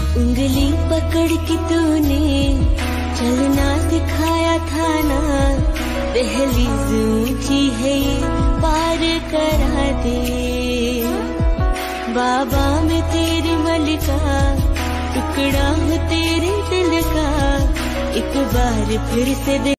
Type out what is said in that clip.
उंगली पकड़ के तूने चलना सिखाया था ना, दहलीज ऊंची है ये पार करा दे। बाबा मैं तेरी मलिका, टुकड़ा हूँ तेरे दिल का, एक बार फिर से